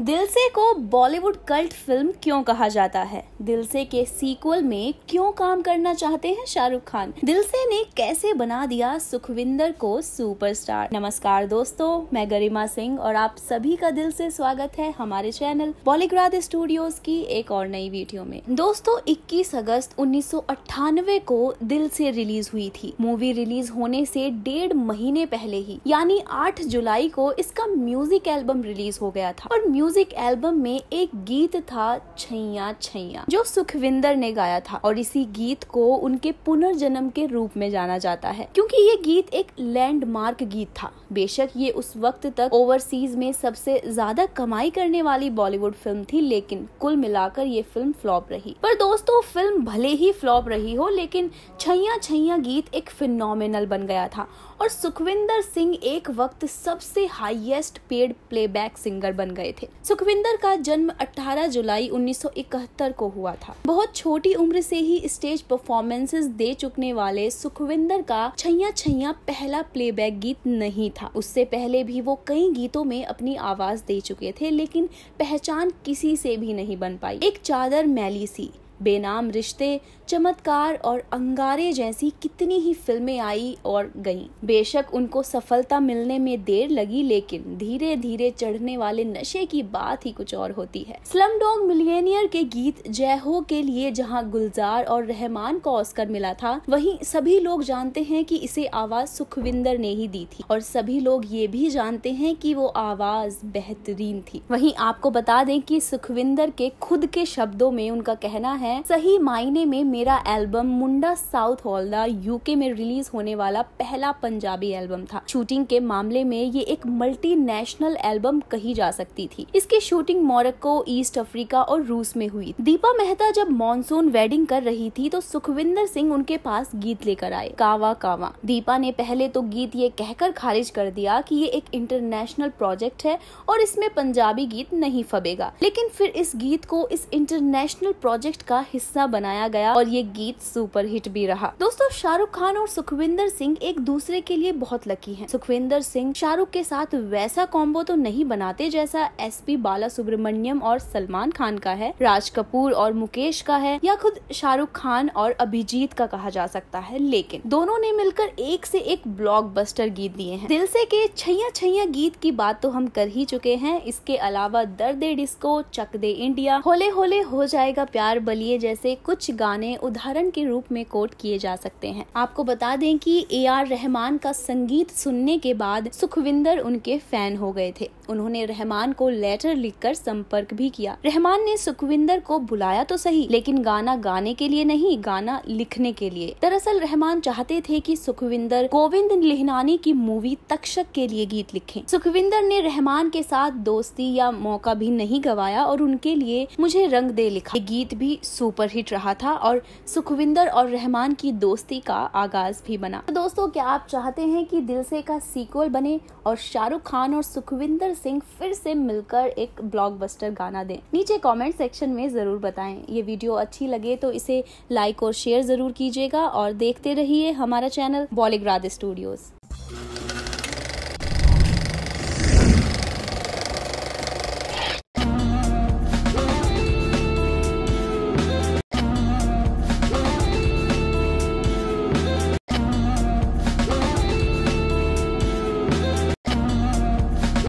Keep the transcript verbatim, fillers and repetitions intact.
दिल से को बॉलीवुड कल्ट फिल्म क्यों कहा जाता है? दिल से के सीक्वल में क्यों काम करना चाहते हैं शाहरुख खान? दिल से ने कैसे बना दिया सुखविंदर को सुपरस्टार? नमस्कार दोस्तों, मैं गरिमा सिंह और आप सभी का दिल से स्वागत है हमारे चैनल बॉलीग्राद स्टूडियोज की एक और नई वीडियो में। दोस्तों, इक्कीस अगस्त उन्नीस सौ अट्ठानवे को दिल से रिलीज हुई थी। मूवी रिलीज होने से डेढ़ महीने पहले ही यानी आठ जुलाई को इसका म्यूजिक एल्बम रिलीज हो गया था और म्यूजिक एल्बम में एक गीत था छैया छैया, जो सुखविंदर ने गाया था और इसी गीत को उनके पुनर्जन्म के रूप में जाना जाता है, क्योंकि ये गीत एक लैंडमार्क गीत था। बेशक ये उस वक्त तक ओवरसीज में सबसे ज्यादा कमाई करने वाली बॉलीवुड फिल्म थी, लेकिन कुल मिलाकर ये फिल्म फ्लॉप रही। पर दोस्तों, फिल्म भले ही फ्लॉप रही हो, लेकिन छैया छैया गीत एक फिनोमिनल बन गया था और सुखविंदर सिंह एक वक्त सबसे हाईएस्ट पेड प्लेबैक सिंगर बन गए थे। सुखविंदर का जन्म अठारह जुलाई उन्नीस सौ इकहत्तर को हुआ था। बहुत छोटी उम्र से ही स्टेज परफॉर्मेंसेस दे चुकने वाले सुखविंदर का छैया छैया पहला प्लेबैक गीत नहीं था। उससे पहले भी वो कई गीतों में अपनी आवाज दे चुके थे, लेकिन पहचान किसी से भी नहीं बन पाई। एक चादर मैली सी, बेनाम रिश्ते, चमत्कार और अंगारे जैसी कितनी ही फिल्में आई और गईं। बेशक उनको सफलता मिलने में देर लगी, लेकिन धीरे धीरे चढ़ने वाले नशे की बात ही कुछ और होती है। स्लमडॉग मिलियनेयर के गीत जय हो के लिए जहां गुलजार और रहमान को ऑस्कर मिला था, वहीं सभी लोग जानते हैं कि इसे आवाज सुखविंदर ने ही दी थी और सभी लोग ये भी जानते हैं कि वो आवाज बेहतरीन थी। वहीं आपको बता दें कि सुखविंदर के खुद के शब्दों में उनका कहना है, सही मायने में मेरा एल्बम मुंडा साउथ हॉल्दा यूके में रिलीज होने वाला पहला पंजाबी एल्बम था। शूटिंग के मामले में ये एक मल्टीनेशनल एल्बम कही जा सकती थी। इसकी शूटिंग मोरक्को, ईस्ट अफ्रीका और रूस में हुई। दीपा मेहता जब मॉनसून वेडिंग कर रही थी तो सुखविंदर सिंह उनके पास गीत लेकर आए, कावा कावा। दीपा ने पहले तो गीत ये कहकर खारिज कर दिया कि ये एक इंटरनेशनल प्रोजेक्ट है और इसमें पंजाबी गीत नहीं फबेगा, लेकिन फिर इस गीत को इस इंटरनेशनल प्रोजेक्ट का हिस्सा बनाया गया और ये गीत सुपर हिट भी रहा। दोस्तों, शाहरुख खान और सुखविंदर सिंह एक दूसरे के लिए बहुत लकी हैं। सुखविंदर सिंह शाहरुख के साथ वैसा कॉम्बो तो नहीं बनाते जैसा एसपी बालासुब्रमण्यम और सलमान खान का है, राज कपूर और मुकेश का है, या खुद शाहरुख खान और अभिजीत का कहा जा सकता है, लेकिन दोनों ने मिलकर एक से एक ब्लॉकबस्टर गीत दिए हैं। दिल से के छैया छैया गीत की बात तो हम कर ही चुके हैं। इसके अलावा दर्द डिस्को, चक दे इंडिया, होले होले हो जाएगा प्यार बलिए जैसे कुछ गाने उदाहरण के रूप में कोट किए जा सकते हैं। आपको बता दें कि ए आर रहमान का संगीत सुनने के बाद सुखविंदर उनके फैन हो गए थे। उन्होंने रहमान को लेटर लिखकर संपर्क भी किया। रहमान ने सुखविंदर को बुलाया तो सही, लेकिन गाना गाने के लिए नहीं, गाना लिखने के लिए। दरअसल रहमान चाहते थे कि सुखविंदर गोविंद निहलानी की मूवी तक्षक के लिए गीत लिखें। सुखविंदर ने रहमान के साथ दोस्ती या मौका भी नहीं गवाया और उनके लिए मुझे रंग दे लिखा ये गीत भी सुपर हिट रहा था और सुखविंदर और रहमान की दोस्ती का आगाज भी बना। तो दोस्तों, क्या आप चाहते हैं कि दिल से का सीक्वल बने और शाहरुख खान और सुखविंदर सिंह फिर से मिलकर एक ब्लॉकबस्टर गाना दें? नीचे कमेंट सेक्शन में जरूर बताएं। ये वीडियो अच्छी लगे तो इसे लाइक और शेयर जरूर कीजिएगा और देखते रहिए हमारा चैनल बॉलीग्राद स्टूडियोज।